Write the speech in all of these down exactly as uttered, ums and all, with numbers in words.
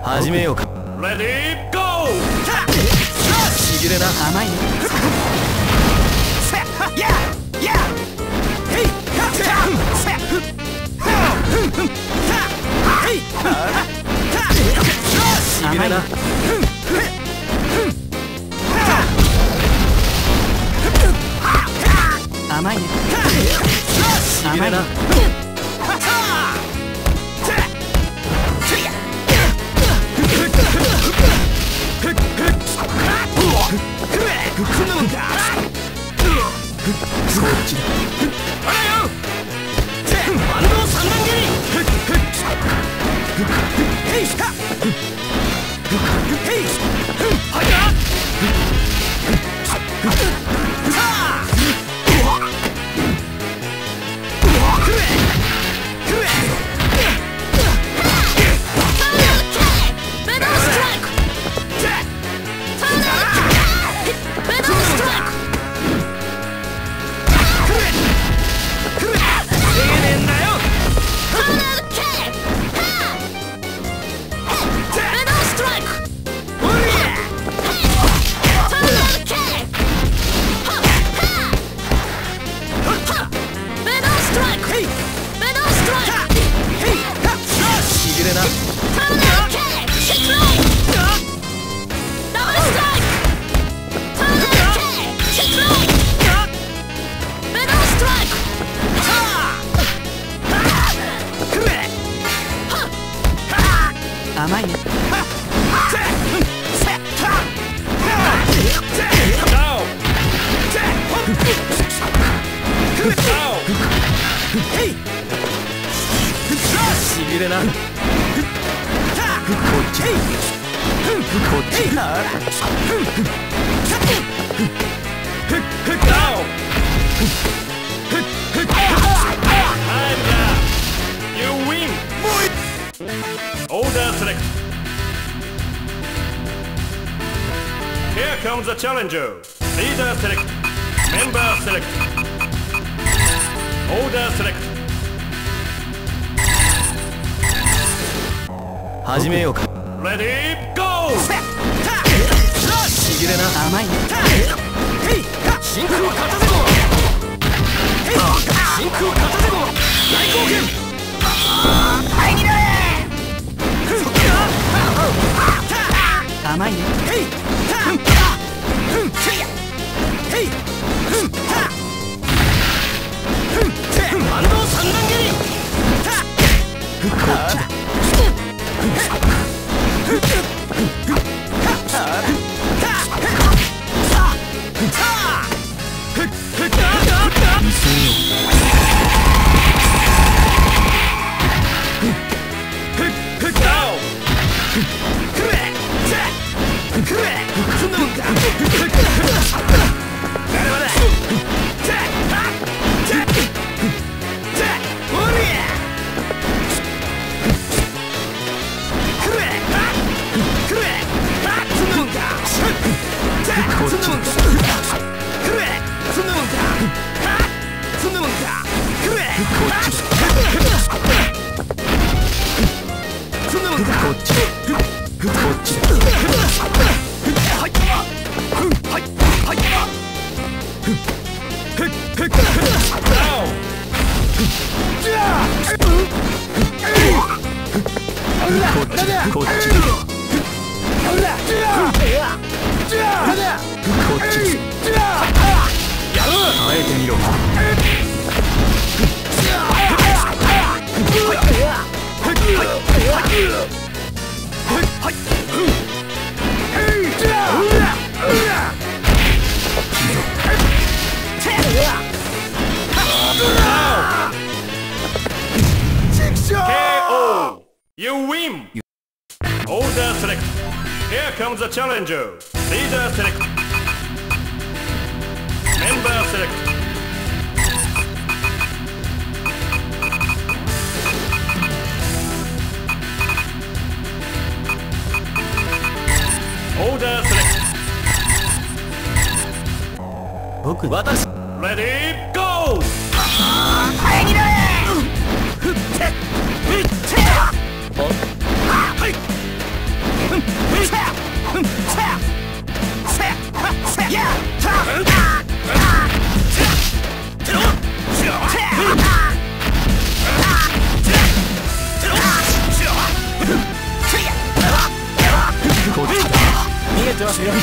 始めようか。 レディーゴー。 しびれな。 甘いね。ややへいしびれな。 甘いね。 しびれな。そっちだ。 あらよ。万能三段蹴り。へいした。へい。はいや。さあ。くれ。くれ。ベロストライク。ベロストライク。甘いね。 しびれな。こっち。こっち。 You win. Order select. Here comes the challenger. Leader select. Member select. Order select. 始めようか。 Ready, go! しびれな。 甘いね。真空片手ご。真空片手ご。大貢献。入りろれ。甘いね。へい。へい。万能三段蹴り。 こっちだ。 You win! Order select. Here comes the challenger. Leader select. Member select. Order select. 僕、私。 Ready, go! 入りろれ。振って振って。はい。 えてますよ。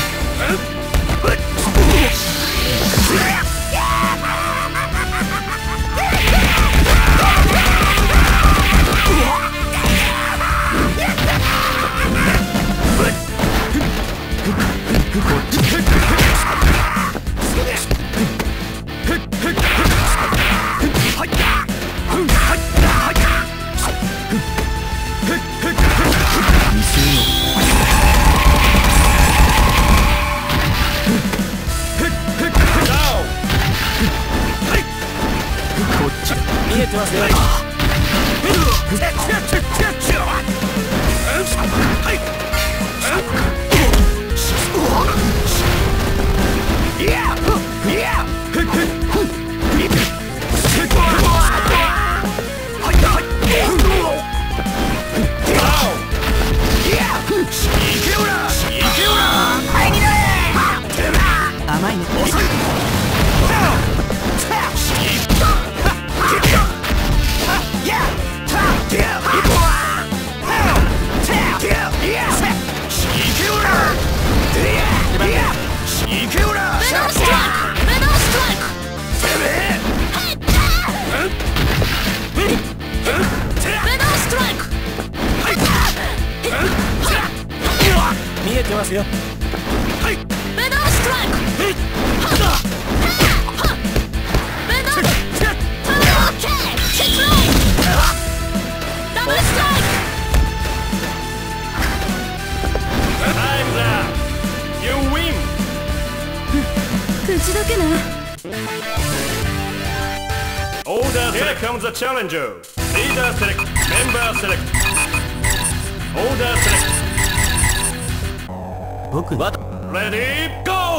見えてますよ。甘いね。見えてますよ。 口だけな。 Order select. Here comes the challenger. Leader select. Member select. Order select. 僕は Ready, go!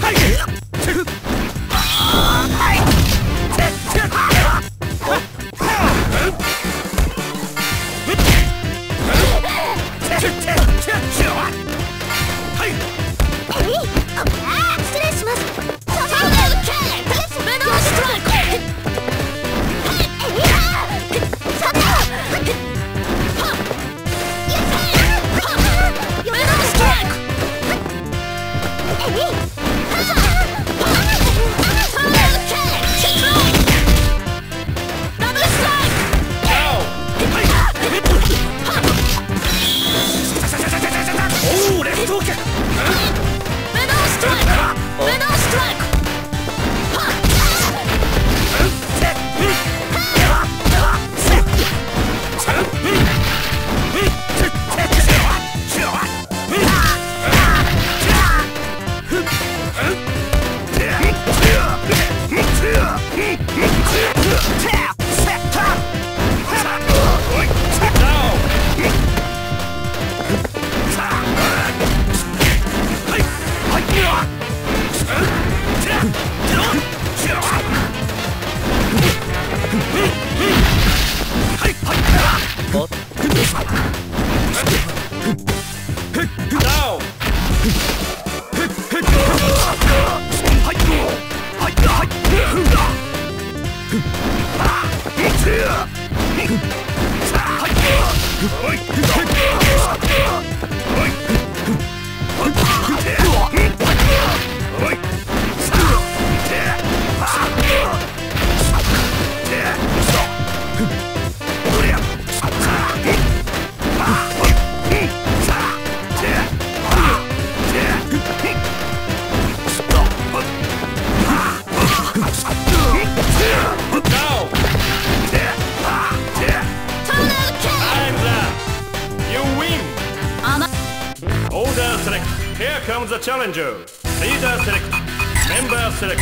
Here comes the challenger. Leader select. Member select.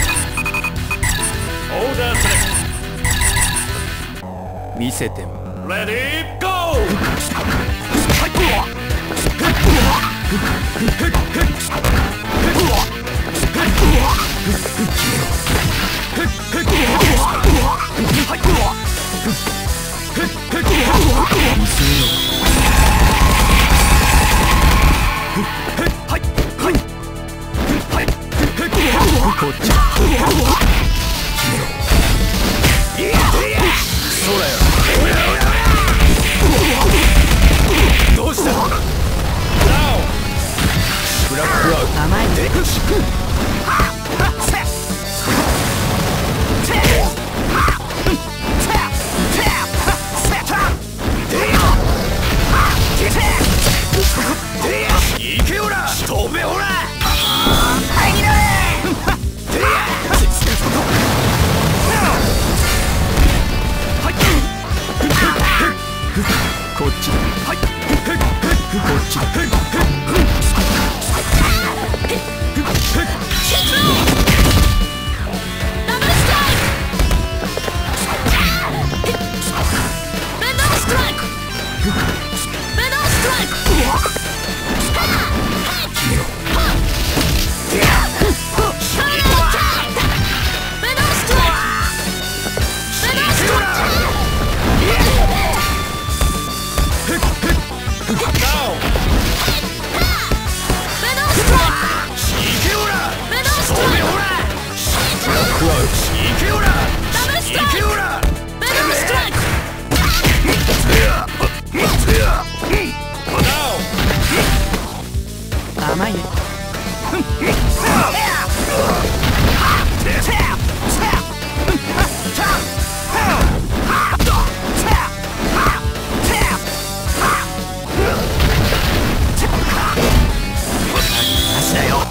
Order select. 見せても Ready, go! いけおら飛べおら入られこっちだはいこっちだ甘いね。足だよ。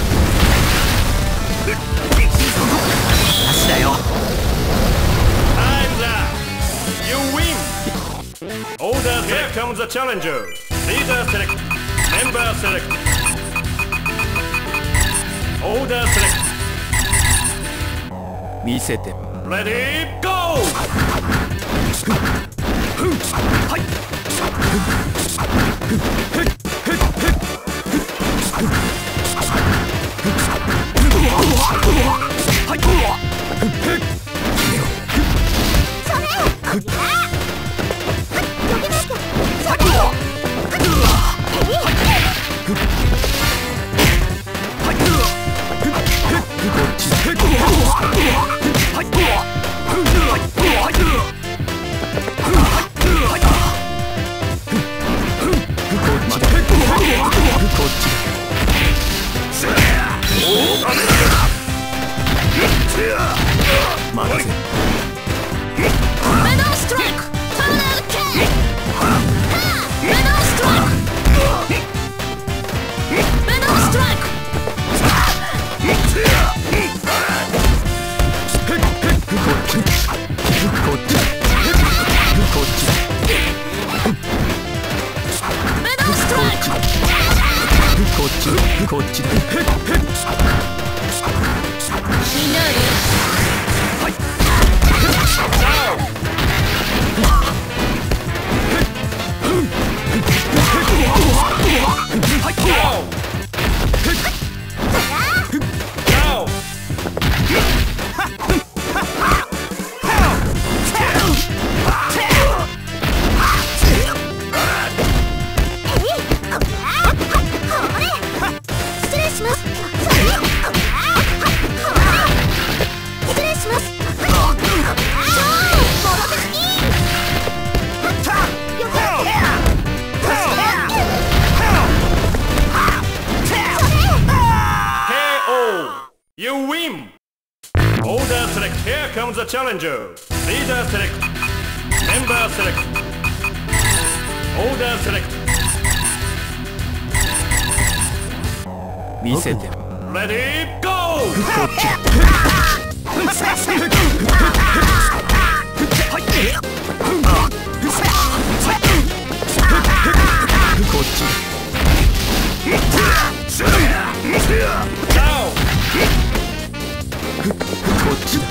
足だよ。 Time's up. You win. Order. Here comes the challenger. Leader select. Member select. Order select. 見せて。 Ready, go! はい。こっちだ。 You win! Order select. Here comes the challenger. Leader select. Member select. Order select. 見せて。 Ready, go! こっち。 Now! こっちだ。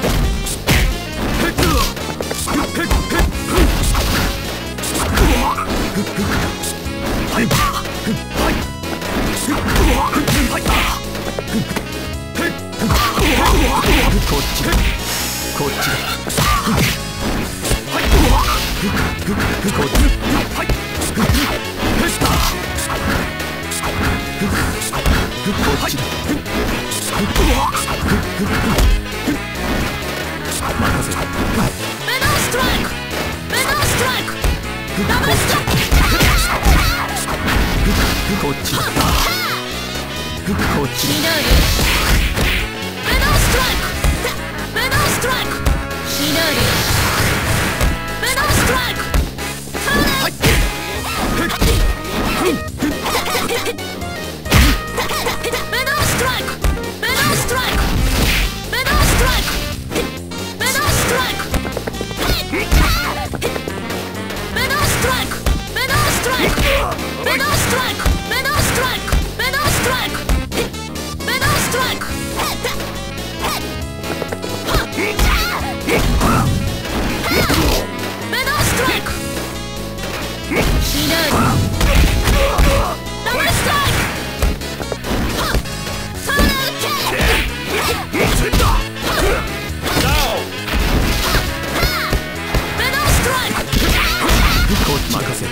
こっちだ。こっちだ。こっち。こっちだ。任せろ。 メダルストライク。メダルストライク。ダブルストライク。 こっちだ。 こっちだミノールベノーストライクベノーストライクミノールベノーストライクはいベノーストライクベノーストライクベノーストライクベノーストライクベノーストライクベノーストライクベノーストライクベノーストライクベノーストライクベノーストライクベノーストライクひどいダブルストライクそれ受けベノーストライクこっち任せ